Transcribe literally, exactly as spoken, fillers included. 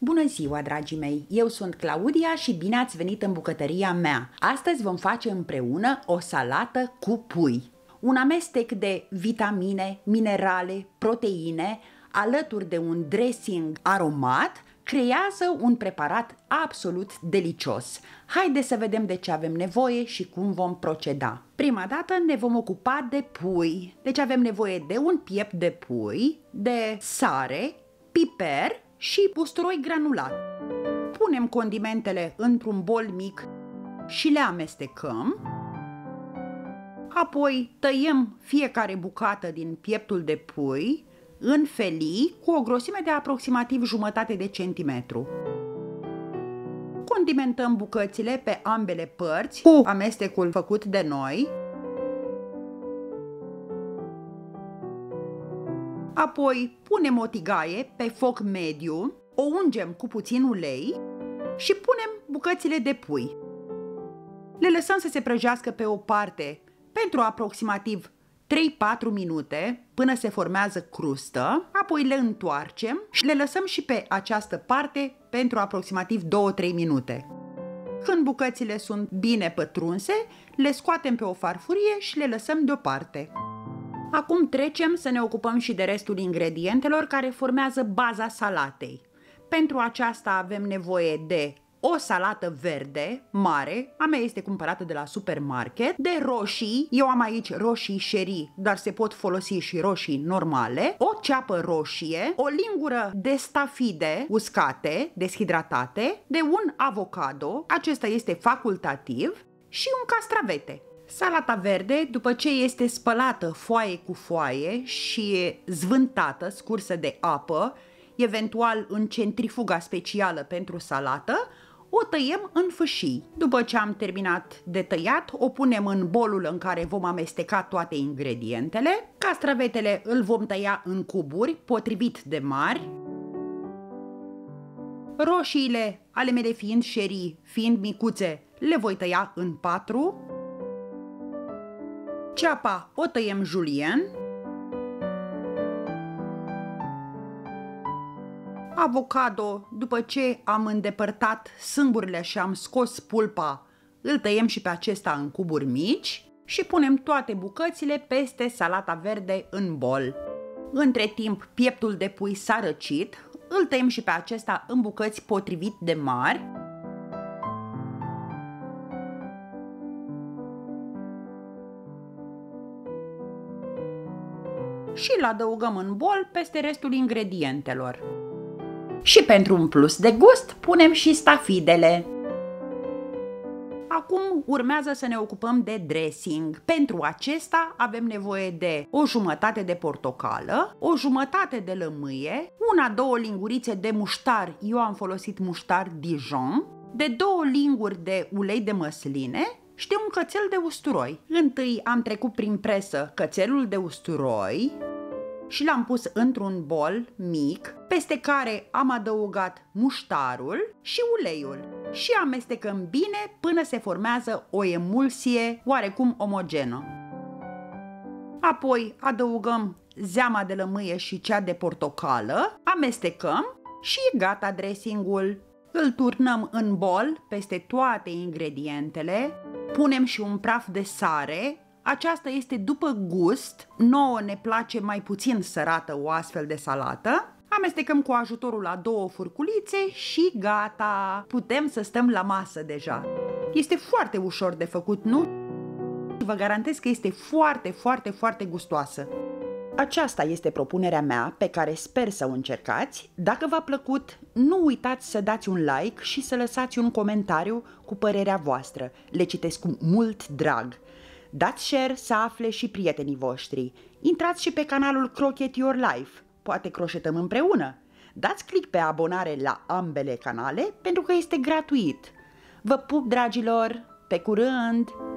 Bună ziua, dragii mei! Eu sunt Claudia și bine ați venit în bucătăria mea. Astăzi vom face împreună o salată cu pui. Un amestec de vitamine, minerale, proteine, alături de un dressing aromat, creează un preparat absolut delicios. Haideți să vedem de ce avem nevoie și cum vom proceda. Prima dată ne vom ocupa de pui. Deci avem nevoie de un piept de pui, de sare, piper și usturoi granulat. Punem condimentele într-un bol mic și le amestecăm. Apoi tăiem fiecare bucată din pieptul de pui în felii cu o grosime de aproximativ jumătate de centimetru. Condimentăm bucățile pe ambele părți cu amestecul făcut de noi. Apoi punem o tigaie pe foc mediu, o ungem cu puțin ulei și punem bucățile de pui. Le lăsăm să se prăjească pe o parte pentru aproximativ trei patru minute până se formează crustă, apoi le întoarcem și le lăsăm și pe această parte pentru aproximativ două trei minute. Când bucățile sunt bine pătrunse, le scoatem pe o farfurie și le lăsăm deoparte. Acum trecem să ne ocupăm și de restul ingredientelor care formează baza salatei. Pentru aceasta avem nevoie de o salată verde mare, a mea este cumpărată de la supermarket, de roșii, eu am aici roșii sherry, dar se pot folosi și roșii normale, o ceapă roșie, o lingură de stafide uscate, deshidratate, de un avocado, acesta este facultativ, și un castravete. Salata verde, după ce este spălată foaie cu foaie și zvântată, scursă de apă, eventual în centrifuga specială pentru salată, o tăiem în fâșii. După ce am terminat de tăiat, o punem în bolul în care vom amesteca toate ingredientele. Castravetele îl vom tăia în cuburi, potrivit de mari. Roșiile, ale mele fiind sherry, fiind micuțe, le voi tăia în patru. Ceapa o tăiem julien. Avocado, după ce am îndepărtat sângurile și am scos pulpa, îl tăiem și pe acesta în cuburi mici și punem toate bucățile peste salata verde în bol. Între timp, pieptul de pui s-a răcit, îl tăiem și pe acesta în bucăți potrivit de mari. Și îl adăugăm în bol peste restul ingredientelor. Și pentru un plus de gust punem și stafidele. Acum urmează să ne ocupăm de dressing. Pentru acesta avem nevoie de o jumătate de portocală, o jumătate de lămâie, una-două lingurițe de muștar, eu am folosit muștar Dijon, de două linguri de ulei de măsline și de un cățel de usturoi. Întâi am trecut prin presă cățelul de usturoi și l-am pus într-un bol mic, peste care am adăugat muștarul și uleiul și amestecăm bine până se formează o emulsie oarecum omogenă. Apoi adăugăm zeama de lămâie și cea de portocală, amestecăm și e gata dressingul. Îl turnăm în bol peste toate ingredientele, punem și un praf de sare. Aceasta este după gust, nouă ne place mai puțin sărată o astfel de salată. Amestecăm cu ajutorul a două furculițe și gata! Putem să stăm la masă deja. Este foarte ușor de făcut, nu? Vă garantez că este foarte, foarte, foarte gustoasă. Aceasta este propunerea mea pe care sper să o încercați. Dacă v-a plăcut, nu uitați să dați un like și să lăsați un comentariu cu părerea voastră. Le citesc cu mult drag. Dați share să afle și prietenii voștri. Intrați și pe canalul Croquette Your Life. Poate croșetăm împreună. Dați click pe abonare la ambele canale pentru că este gratuit. Vă pup, dragilor! Pe curând!